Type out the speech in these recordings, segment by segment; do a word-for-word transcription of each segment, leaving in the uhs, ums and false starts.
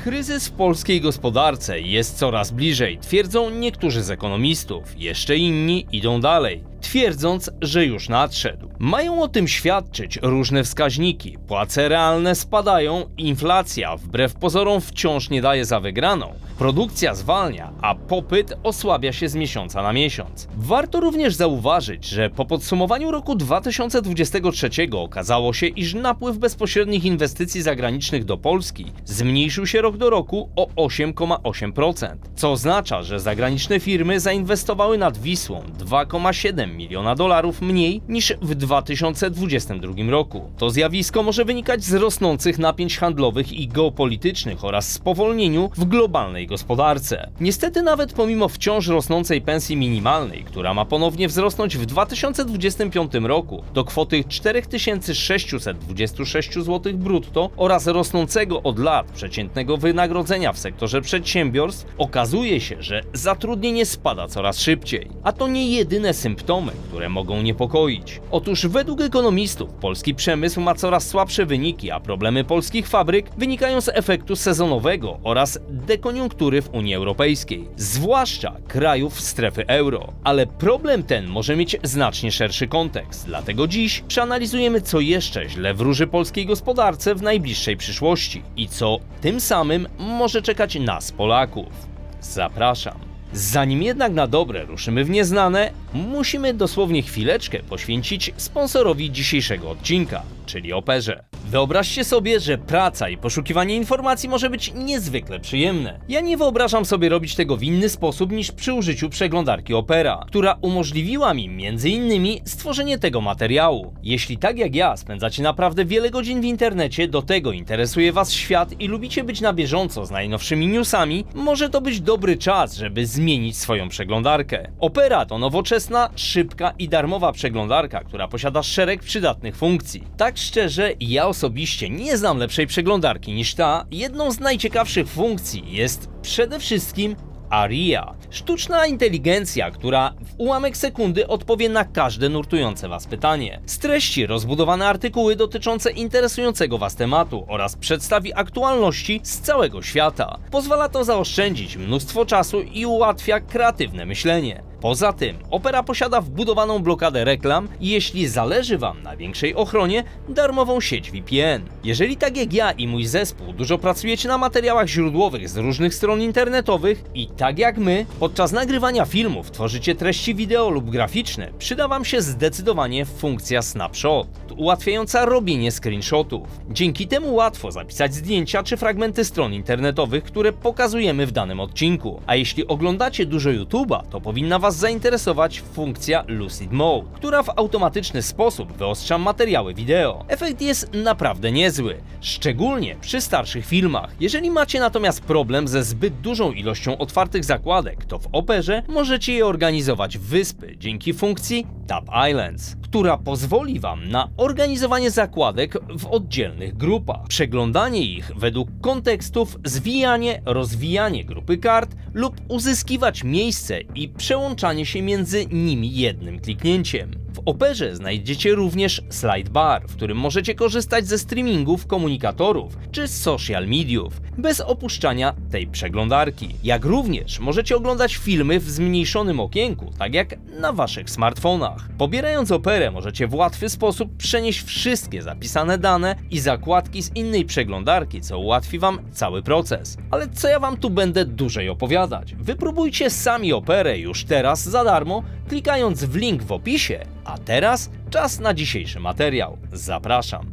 Kryzys w polskiej gospodarce jest coraz bliżej, twierdzą niektórzy z ekonomistów. Jeszcze inni idą dalej, twierdząc, że już nadszedł. Mają o tym świadczyć różne wskaźniki. Płace realne spadają, inflacja wbrew pozorom wciąż nie daje za wygraną. Produkcja zwalnia, a popyt osłabia się z miesiąca na miesiąc. Warto również zauważyć, że po podsumowaniu roku dwa tysiące dwudziestego trzeciego okazało się, iż napływ bezpośrednich inwestycji zagranicznych do Polski zmniejszył się rok do roku o osiem przecinek osiem procent, co oznacza, że zagraniczne firmy zainwestowały nad Wisłą dwa przecinek siedem miliona dolarów mniej niż w dwa tysiące dwudziestym drugim roku. To zjawisko może wynikać z rosnących napięć handlowych i geopolitycznych oraz spowolnieniu w globalnej gospodarce. Niestety nawet pomimo wciąż rosnącej pensji minimalnej, która ma ponownie wzrosnąć w dwa tysiące dwudziestym piątym roku do kwoty cztery tysiące sześćset dwadzieścia sześć złotych brutto oraz rosnącego od lat przeciętnego wynagrodzenia w sektorze przedsiębiorstw, okazuje się, że zatrudnienie spada coraz szybciej. A to nie jedyne symptomy, które mogą niepokoić. Otóż według ekonomistów polski przemysł ma coraz słabsze wyniki, a problemy polskich fabryk wynikają z efektu sezonowego oraz dekoniunktury w Unii Europejskiej, zwłaszcza krajów strefy euro. Ale problem ten może mieć znacznie szerszy kontekst, dlatego dziś przeanalizujemy, co jeszcze źle wróży polskiej gospodarce w najbliższej przyszłości i co tym samym może czekać nas, Polaków. Zapraszam. Zanim jednak na dobre ruszymy w nieznane, musimy dosłownie chwileczkę poświęcić sponsorowi dzisiejszego odcinka, czyli Operze. Wyobraźcie sobie, że praca i poszukiwanie informacji może być niezwykle przyjemne. Ja nie wyobrażam sobie robić tego w inny sposób niż przy użyciu przeglądarki Opera, która umożliwiła mi między innymi stworzenie tego materiału. Jeśli tak jak ja spędzacie naprawdę wiele godzin w internecie, do tego interesuje Was świat i lubicie być na bieżąco z najnowszymi newsami, może to być dobry czas, żeby zmienić swoją przeglądarkę. Opera to nowoczesna, szybka i darmowa przeglądarka, która posiada szereg przydatnych funkcji. Tak szczerze, ja osobiście nie znam lepszej przeglądarki niż ta. Jedną z najciekawszych funkcji jest przede wszystkim Aria, sztuczna inteligencja, która w ułamek sekundy odpowie na każde nurtujące Was pytanie. Streści rozbudowane artykuły dotyczące interesującego Was tematu oraz przedstawi aktualności z całego świata. Pozwala to zaoszczędzić mnóstwo czasu i ułatwia kreatywne myślenie. Poza tym Opera posiada wbudowaną blokadę reklam i jeśli zależy Wam na większej ochronie, darmową sieć V P N. Jeżeli tak jak ja i mój zespół dużo pracujecie na materiałach źródłowych z różnych stron internetowych i tak jak my, podczas nagrywania filmów tworzycie treści wideo lub graficzne, przyda Wam się zdecydowanie funkcja Snapshot, ułatwiająca robienie screenshotów. Dzięki temu łatwo zapisać zdjęcia czy fragmenty stron internetowych, które pokazujemy w danym odcinku. A jeśli oglądacie dużo YouTube'a, to powinna Was zainteresować funkcja Lucid Mode, która w automatyczny sposób wyostrza materiały wideo. Efekt jest naprawdę niezły, szczególnie przy starszych filmach. Jeżeli macie natomiast problem ze zbyt dużą ilością otwartych zakładek, to w Operze możecie je organizować w wyspy dzięki funkcji Tab Islands, która pozwoli Wam na organizowanie zakładek w oddzielnych grupach, przeglądanie ich według kontekstów, zwijanie, rozwijanie grupy kart lub uzyskiwać miejsce i przełączanie się między nimi jednym kliknięciem. W Operze znajdziecie również slide bar, w którym możecie korzystać ze streamingów, komunikatorów czy social mediów bez opuszczania tej przeglądarki. Jak również możecie oglądać filmy w zmniejszonym okienku, tak jak na Waszych smartfonach. Pobierając Operę możecie w łatwy sposób przenieść wszystkie zapisane dane i zakładki z innej przeglądarki, co ułatwi Wam cały proces. Ale co ja Wam tu będę dłużej opowiadać? Wypróbujcie sami Operę już teraz za darmo, klikając w link w opisie. A teraz czas na dzisiejszy materiał. Zapraszam.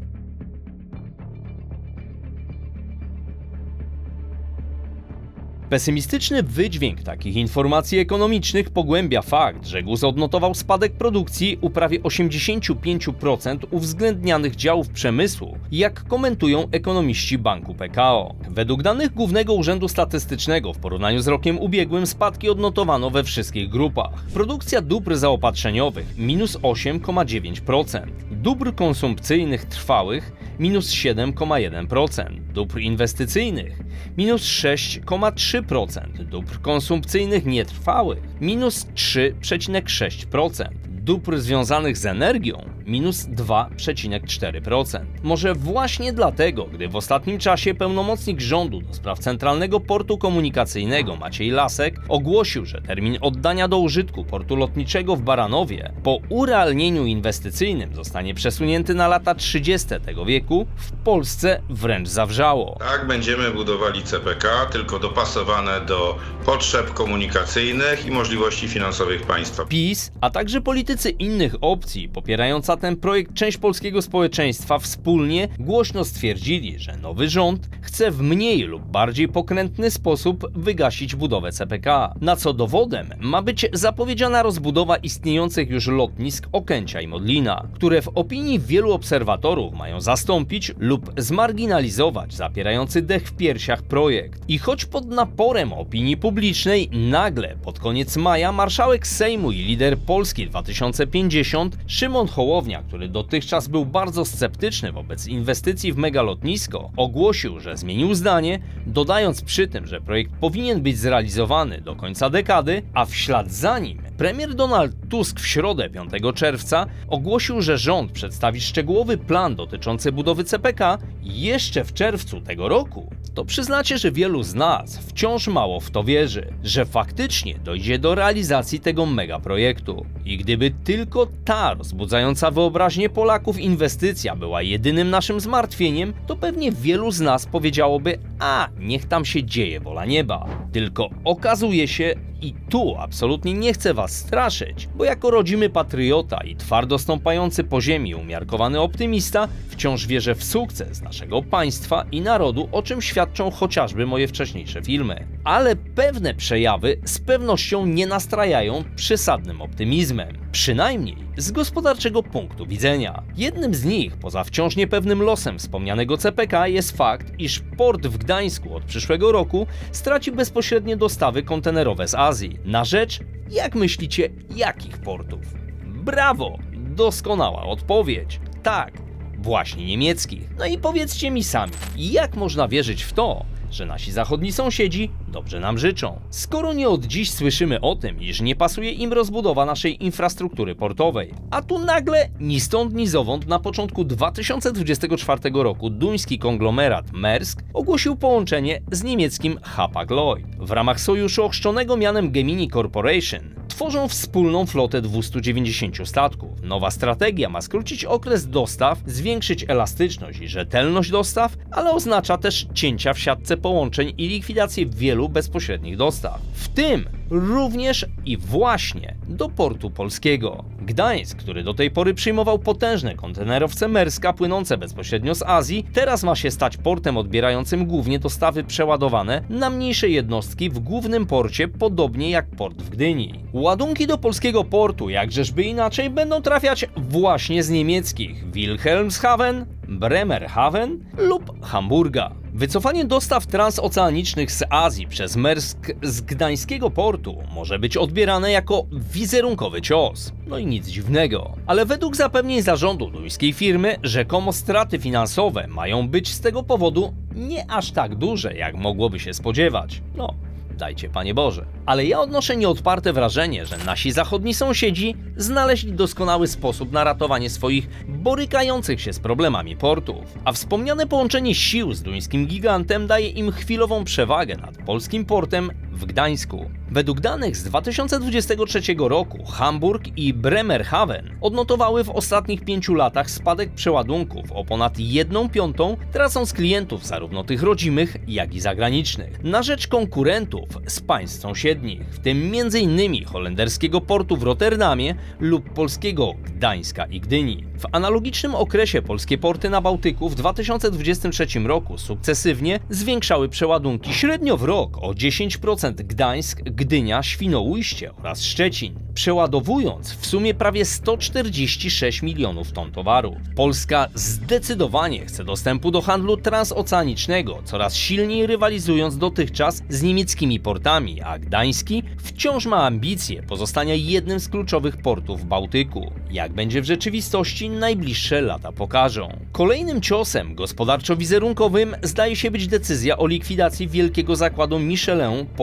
Pesymistyczny wydźwięk takich informacji ekonomicznych pogłębia fakt, że G U S odnotował spadek produkcji u prawie osiemdziesięciu pięciu procent uwzględnianych działów przemysłu, jak komentują ekonomiści Banku P K O. Według danych Głównego Urzędu Statystycznego w porównaniu z rokiem ubiegłym spadki odnotowano we wszystkich grupach. Produkcja dóbr zaopatrzeniowych minus osiem przecinek dziewięć procent, dóbr konsumpcyjnych trwałych minus siedem przecinek jeden procent, dóbr inwestycyjnych minus sześć przecinek trzy procent, dóbr konsumpcyjnych nietrwałych minus trzy przecinek sześć procent, dóbr związanych z energią minus dwa przecinek cztery procent. Może właśnie dlatego, gdy w ostatnim czasie pełnomocnik rządu do spraw Centralnego Portu Komunikacyjnego Maciej Lasek ogłosił, że termin oddania do użytku portu lotniczego w Baranowie po urealnieniu inwestycyjnym zostanie przesunięty na lata trzydzieste tego wieku, w Polsce wręcz zawrzało. Tak, będziemy budowali C P K, tylko dopasowane do potrzeb komunikacyjnych i możliwości finansowych państwa. PiS, a także politycy innych opcji popierająca ten projekt część polskiego społeczeństwa wspólnie głośno stwierdzili, że nowy rząd chce w mniej lub bardziej pokrętny sposób wygasić budowę C P K, na co dowodem ma być zapowiedziana rozbudowa istniejących już lotnisk Okęcia i Modlina, które w opinii wielu obserwatorów mają zastąpić lub zmarginalizować zapierający dech w piersiach projekt. I choć pod naporem opinii publicznej nagle pod koniec maja marszałek Sejmu i lider Polski dwa tysiące pięćdziesiąt Szymon Hołownia, który dotychczas był bardzo sceptyczny wobec inwestycji w megalotnisko, ogłosił, że zmienił zdanie, dodając przy tym, że projekt powinien być zrealizowany do końca dekady, a w ślad za nim premier Donald Tusk w środę piątego czerwca ogłosił, że rząd przedstawi szczegółowy plan dotyczący budowy C P K jeszcze w czerwcu tego roku. To przyznacie, że wielu z nas wciąż mało w to wierzy, że faktycznie dojdzie do realizacji tego megaprojektu. I gdyby tylko ta rozbudzająca wyobraźnię Polaków inwestycja była jedynym naszym zmartwieniem, to pewnie wielu z nas powiedziałoby: a niech tam się dzieje wola nieba. Tylko okazuje się, i tu absolutnie nie chcę was straszyć, bo jako rodzimy patriota i twardo stąpający po ziemi umiarkowany optymista wciąż wierzę w sukces naszego państwa i narodu, o czym świadczą chociażby moje wcześniejsze filmy. Ale pewne przejawy z pewnością nie nastrajają przesadnym optymizmem, przynajmniej z gospodarczego punktu widzenia. Jednym z nich, poza wciąż niepewnym losem wspomnianego C P K, jest fakt, iż port w Gdańsku od przyszłego roku straci bezpośrednie dostawy kontenerowe z Azji. Na rzecz, jak myślicie, jakich portów? Brawo! Doskonała odpowiedź. Tak, właśnie niemieckich. No i powiedzcie mi sami, jak można wierzyć w to, że nasi zachodni sąsiedzi dobrze nam życzą, skoro nie od dziś słyszymy o tym, iż nie pasuje im rozbudowa naszej infrastruktury portowej. A tu nagle, ni stąd, ni zowąd, na początku dwa tysiące dwudziestego czwartego roku duński konglomerat Maersk ogłosił połączenie z niemieckim Hapag-Lloyd. W ramach sojuszu ochrzczonego mianem Gemini Corporation tworzą wspólną flotę dwustu dziewięćdziesięciu statków. Nowa strategia ma skrócić okres dostaw, zwiększyć elastyczność i rzetelność dostaw, ale oznacza też cięcia w siatce połączeń i likwidację wielu bezpośrednich dostaw. W tym również i właśnie do portu polskiego. Gdańsk, który do tej pory przyjmował potężne kontenerowce Maerska płynące bezpośrednio z Azji, teraz ma się stać portem odbierającym głównie dostawy przeładowane na mniejsze jednostki w głównym porcie, podobnie jak port w Gdyni. Ładunki do polskiego portu, jakżeżby inaczej, będą trafiać właśnie z niemieckich Wilhelmshaven, Bremerhaven lub Hamburga. Wycofanie dostaw transoceanicznych z Azji przez Maersk z gdańskiego portu może być odbierane jako wizerunkowy cios. No i nic dziwnego. Ale według zapewnień zarządu duńskiej firmy rzekomo straty finansowe mają być z tego powodu nie aż tak duże, jak mogłoby się spodziewać. No, dajcie Panie Boże. Ale ja odnoszę nieodparte wrażenie, że nasi zachodni sąsiedzi znaleźli doskonały sposób na ratowanie swoich borykających się z problemami portów, a wspomniane połączenie sił z duńskim gigantem daje im chwilową przewagę nad polskim portem w Gdańsku. Według danych z dwa tysiące dwudziestego trzeciego roku Hamburg i Bremerhaven odnotowały w ostatnich pięciu latach spadek przeładunków o ponad jedną piątą, tracąc klientów zarówno tych rodzimych, jak i zagranicznych, na rzecz konkurentów z państw sąsiednich, w tym między innymi holenderskiego portu w Rotterdamie lub polskiego Gdańska i Gdyni. W analogicznym okresie polskie porty na Bałtyku w dwa tysiące dwudziestym trzecim roku sukcesywnie zwiększały przeładunki średnio w rok o dziesięć procent Gdańsk, Gdynia, Świnoujście oraz Szczecin, przeładowując w sumie prawie sto czterdzieści sześć milionów ton towaru. Polska zdecydowanie chce dostępu do handlu transoceanicznego, coraz silniej rywalizując dotychczas z niemieckimi portami, a Gdański wciąż ma ambicje pozostania jednym z kluczowych portów w Bałtyku. Jak będzie w rzeczywistości, najbliższe lata pokażą. Kolejnym ciosem gospodarczo-wizerunkowym zdaje się być decyzja o likwidacji wielkiego zakładu Michelin Polska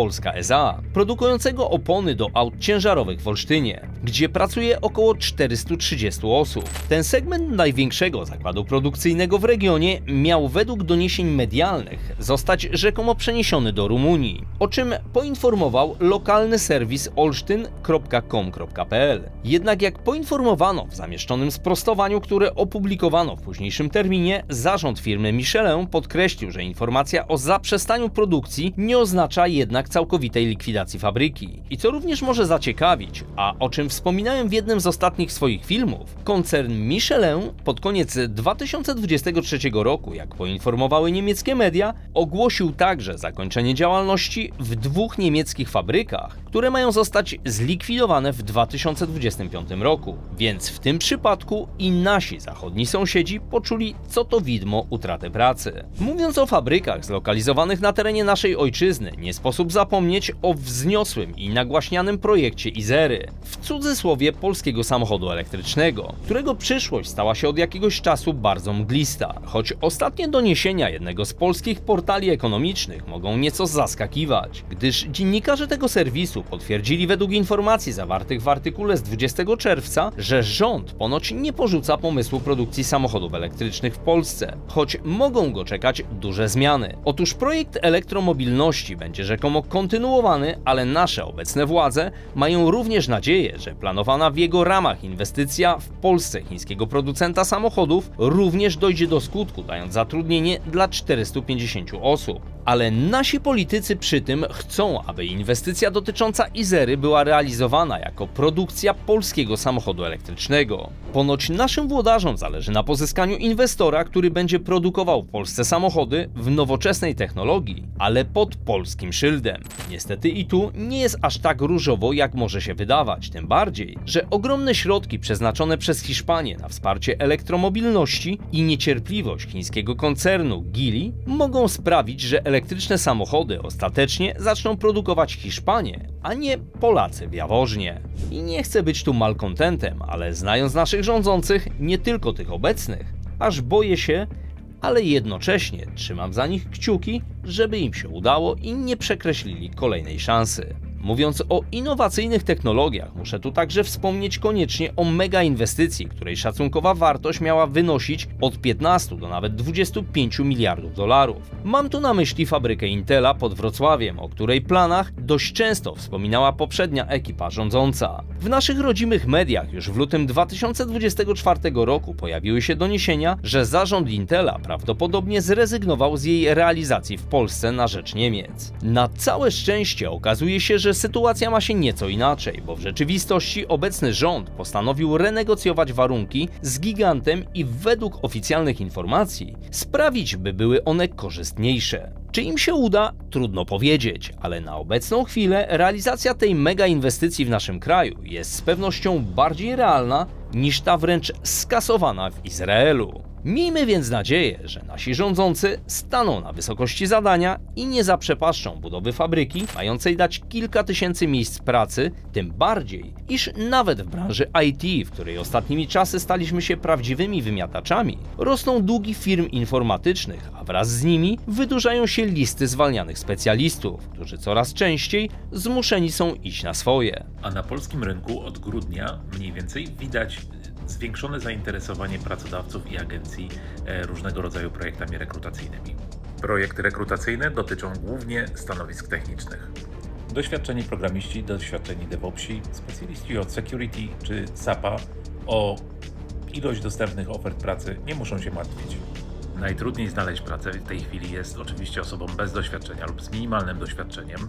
Polska S A, produkującego opony do aut ciężarowych w Olsztynie, gdzie pracuje około czterystu trzydziestu osób. Ten segment największego zakładu produkcyjnego w regionie miał według doniesień medialnych zostać rzekomo przeniesiony do Rumunii, o czym poinformował lokalny serwis olsztyn kropka com kropka p l. Jednak jak poinformowano w zamieszczonym sprostowaniu, które opublikowano w późniejszym terminie, zarząd firmy Michelin podkreślił, że informacja o zaprzestaniu produkcji nie oznacza jednak całkowitej likwidacji fabryki. I co również może zaciekawić, a o czym wspominałem w jednym z ostatnich swoich filmów, koncern Michelin pod koniec dwa tysiące dwudziestego trzeciego roku, jak poinformowały niemieckie media, ogłosił także zakończenie działalności w dwóch niemieckich fabrykach, które mają zostać zlikwidowane w dwa tysiące dwudziestym piątym roku. Więc w tym przypadku i nasi zachodni sąsiedzi poczuli, co to widmo utraty pracy. Mówiąc o fabrykach zlokalizowanych na terenie naszej ojczyzny, nie sposób zapomnieć o wzniosłym i nagłaśnianym projekcie Izery, w cudzysłowie polskiego samochodu elektrycznego, którego przyszłość stała się od jakiegoś czasu bardzo mglista, choć ostatnie doniesienia jednego z polskich portali ekonomicznych mogą nieco zaskakiwać, gdyż dziennikarze tego serwisu potwierdzili według informacji zawartych w artykule z dwudziestego czerwca, że rząd ponoć nie porzuca pomysłu produkcji samochodów elektrycznych w Polsce, choć mogą go czekać duże zmiany. Otóż projekt elektromobilności będzie rzekomo kontynuowany, ale nasze obecne władze mają również nadzieję, że planowana w jego ramach inwestycja w Polsce chińskiego producenta samochodów również dojdzie do skutku, dając zatrudnienie dla czterystu pięćdziesięciu osób. Ale nasi politycy przy tym chcą, aby inwestycja dotycząca Izery była realizowana jako produkcja polskiego samochodu elektrycznego. Ponoć naszym włodarzom zależy na pozyskaniu inwestora, który będzie produkował w Polsce samochody w nowoczesnej technologii, ale pod polskim szyldem. Niestety i tu nie jest aż tak różowo, jak może się wydawać, tym bardziej, że ogromne środki przeznaczone przez Hiszpanię na wsparcie elektromobilności i niecierpliwość chińskiego koncernu Geely mogą sprawić, że elektryczne samochody ostatecznie zaczną produkować Hiszpanie, a nie Polacy w Jaworznie. I nie chcę być tu malkontentem, ale znając naszych rządzących, nie tylko tych obecnych, aż boję się, ale jednocześnie trzymam za nich kciuki, żeby im się udało i nie przekreślili kolejnej szansy. Mówiąc o innowacyjnych technologiach, muszę tu także wspomnieć koniecznie o mega inwestycji, której szacunkowa wartość miała wynosić od piętnastu do nawet dwudziestu pięciu miliardów dolarów. Mam tu na myśli fabrykę Intela pod Wrocławiem, o której planach dość często wspominała poprzednia ekipa rządząca. W naszych rodzimych mediach już w lutym dwa tysiące dwudziestego czwartego roku pojawiły się doniesienia, że zarząd Intela prawdopodobnie zrezygnował z jej realizacji w Polsce na rzecz Niemiec. Na całe szczęście okazuje się, że sytuacja ma się nieco inaczej, bo w rzeczywistości obecny rząd postanowił renegocjować warunki z gigantem i według oficjalnych informacji sprawić, by były one korzystniejsze. Czy im się uda? Trudno powiedzieć, ale na obecną chwilę realizacja tej mega inwestycji w naszym kraju jest z pewnością bardziej realna niż ta wręcz skasowana w Izraelu. Miejmy więc nadzieję, że nasi rządzący staną na wysokości zadania i nie zaprzepaszczą budowy fabryki mającej dać kilka tysięcy miejsc pracy, tym bardziej, iż nawet w branży I T, w której ostatnimi czasy staliśmy się prawdziwymi wymiataczami, rosną długi firm informatycznych, a wraz z nimi wydłużają się listy zwalnianych specjalistów, którzy coraz częściej zmuszeni są iść na swoje. A na polskim rynku od grudnia mniej więcej widać zwiększone zainteresowanie pracodawców i agencji różnego rodzaju projektami rekrutacyjnymi. Projekty rekrutacyjne dotyczą głównie stanowisk technicznych. Doświadczeni programiści, doświadczeni DevOpsi, specjaliści od security czy sapa o ilość dostępnych ofert pracy nie muszą się martwić. Najtrudniej znaleźć pracę w tej chwili jest oczywiście osobom bez doświadczenia lub z minimalnym doświadczeniem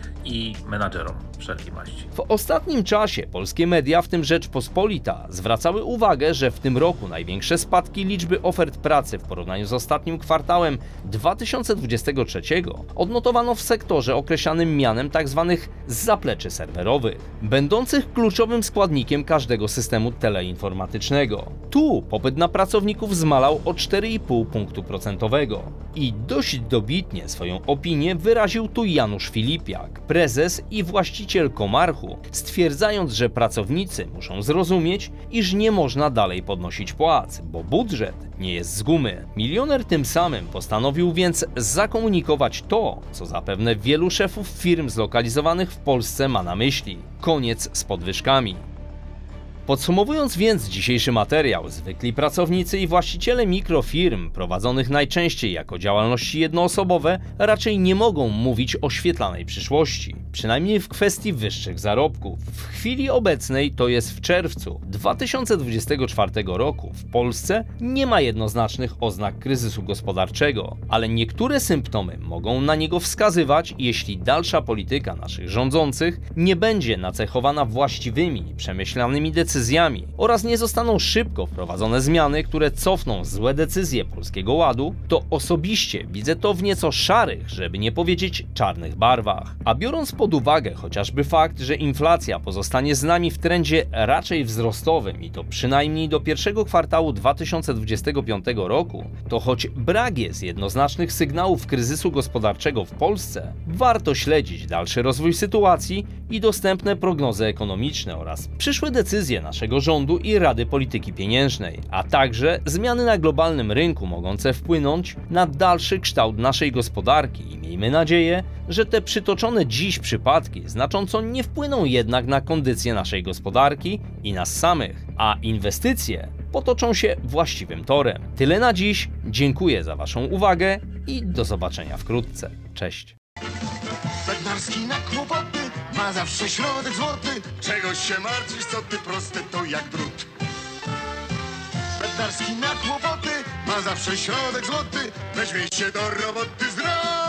i menadżerom wszelkiej maści. W ostatnim czasie polskie media, w tym Rzeczpospolita, zwracały uwagę, że w tym roku największe spadki liczby ofert pracy w porównaniu z ostatnim kwartałem dwa tysiące dwudziestego trzeciego odnotowano w sektorze określanym mianem tzw. zapleczy serwerowych, będących kluczowym składnikiem każdego systemu teleinformatycznego. Tu popyt na pracowników zmalał o cztery i pół punktu procentowego. I dość dobitnie swoją opinię wyraził tu Janusz Filipiak, prezes i właściciel Komarchu, stwierdzając, że pracownicy muszą zrozumieć, iż nie można dalej podnosić płac, bo budżet nie jest z gumy. Milioner tym samym postanowił więc zakomunikować to, co zapewne wielu szefów firm zlokalizowanych w Polsce ma na myśli. Koniec z podwyżkami. Podsumowując więc dzisiejszy materiał, zwykli pracownicy i właściciele mikrofirm, prowadzonych najczęściej jako działalności jednoosobowe, raczej nie mogą mówić o świetlanej przyszłości, przynajmniej w kwestii wyższych zarobków. W chwili obecnej, to jest w czerwcu dwa tysiące dwudziestego czwartego roku, w Polsce nie ma jednoznacznych oznak kryzysu gospodarczego, ale niektóre symptomy mogą na niego wskazywać, jeśli dalsza polityka naszych rządzących nie będzie nacechowana właściwymi, przemyślanymi decyzjami oraz nie zostaną szybko wprowadzone zmiany, które cofną złe decyzje Polskiego Ładu, to osobiście widzę to w nieco szarych, żeby nie powiedzieć czarnych barwach. A biorąc pod uwagę chociażby fakt, że inflacja pozostanie z nami w trendzie raczej wzrostowym i to przynajmniej do pierwszego kwartału dwa tysiące dwudziestego piątego roku, to choć brak jest jednoznacznych sygnałów kryzysu gospodarczego w Polsce, warto śledzić dalszy rozwój sytuacji i dostępne prognozy ekonomiczne oraz przyszłe decyzje naszego rządu i Rady Polityki Pieniężnej, a także zmiany na globalnym rynku mogące wpłynąć na dalszy kształt naszej gospodarki i miejmy nadzieję, że te przytoczone dziś przypadki znacząco nie wpłyną jednak na kondycję naszej gospodarki i nas samych, a inwestycje potoczą się właściwym torem. Tyle na dziś, dziękuję za Waszą uwagę i do zobaczenia wkrótce. Cześć! Bednarski na kłopoty ma zawsze środek złoty. Czegoś się martwisz, co ty proste to jak drut. Bednarski na kłopoty ma zawsze środek złoty. Weźmie się do roboty, zdrowy.